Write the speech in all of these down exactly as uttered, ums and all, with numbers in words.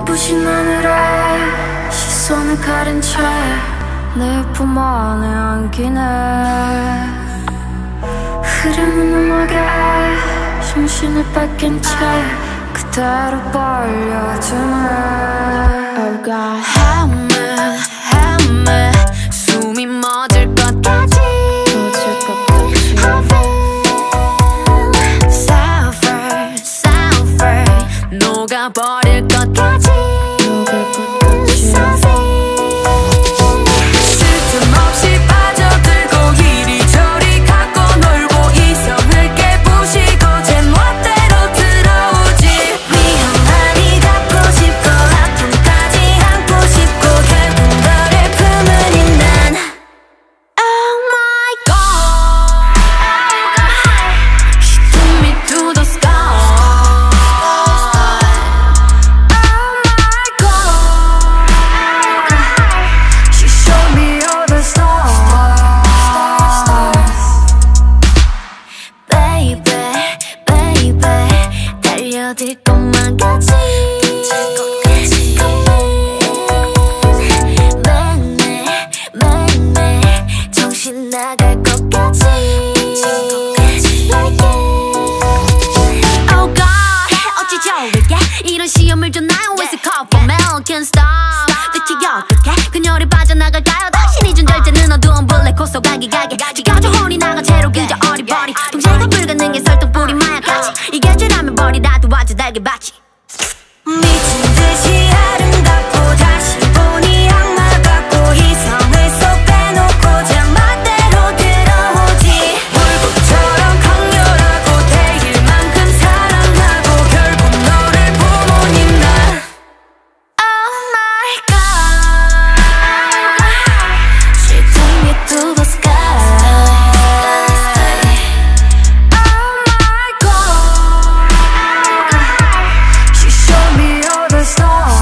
눈부신 하늘에 시선을 가린 채 내 품 안에 안기네. 흐르는 음악에 정신을 뺏긴 채 그대로 빨려드네. Oh God, help me, help me. 숨이 멎을 것 같지. 멎을 것 같지. I feel so free, so free. 녹아버릴 것 같지. 녹을 것 같지. So free. 쓸틈없이 빠져들고 이리저리 갖고 놀고 이성을 깨부시고 제 멋대로 들어오지. 위험하니 닿고 싶고 아픔까지 안고 싶고 결국 너를 품으니 난 Oh my God, She took me to the sky. Oh my God, She showed me all the stars. Baby, baby, 달려들 것만 같이. 매일매일, 매일매일 정신 나갈 것 같이. Like it. Oh God, 어찌 저에게 이런 시험을 줬나요? It's a call for mail, can't stop. 대체 어떻게 그녀를 빠져나갈까요? 당신이 준 절제는 어두운 블랙홀 속 가기가게 지겨져 혼이 나가 채로 그저 어리버리 통제가 불가능해 설득뿌리 마약같이 이게 죄라면 버리라도 와줘 달게 받지. 미친 듯이 아름답고 다시 보니 악마 같고 이성을 쏙 빼놓고 제 멋대로 들어오지. 불꽃처럼 강렬하고 대일 만큼 사랑하고 결국 너를 부모님 난 Oh my God, She took me to the sky. Oh my God, She showed me all the stars.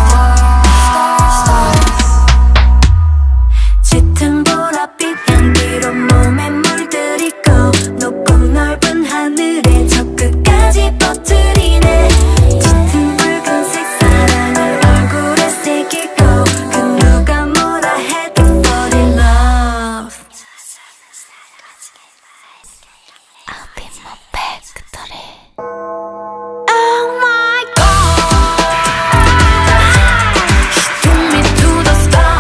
짙은 보랏빛 향기로 몸에 물들이고 높고 넓은 하늘에 저 끝까지 퍼뜨리네. 짙은 붉은색 사랑을 얼굴에 새기고 그 누가 뭐라 해도 fall in love. I'll be my victory. Oh my God, She took me to the sky.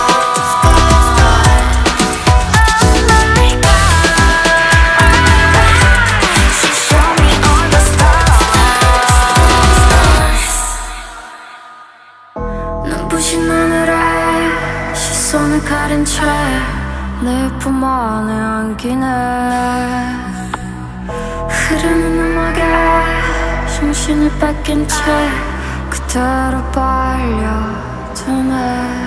Oh my God, She showed me all the stars. 눈부신 하늘에 시선을 가린 채 내 품 안에 안기네. 흐르는 음악에 정신을 뺏긴 채 그대로 빨려드네.